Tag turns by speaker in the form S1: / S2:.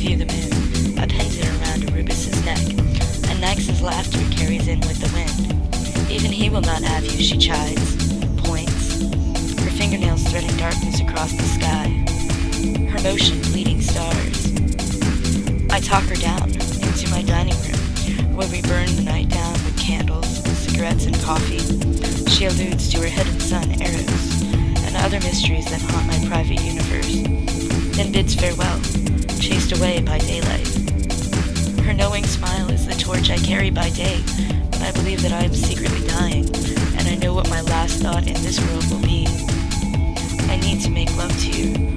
S1: view the moon. I pinned it around Arubus's neck, and Nyx's laughter carries in with the wind. Even he will not have you, she chides, points, her fingernails threading darkness across the sky, her motion bleeding stars. I talk her down into my dining room, where we burn the night down with candles, cigarettes, and coffee. She alludes to her hidden son, Eros, and other mysteries that haunt my private universe, then bids farewell, chased away by daylight. Her knowing smile is the torch I carry by day, when I believe that I am secretly dying, and I know what my last thought in this world will be. I need to make love to you.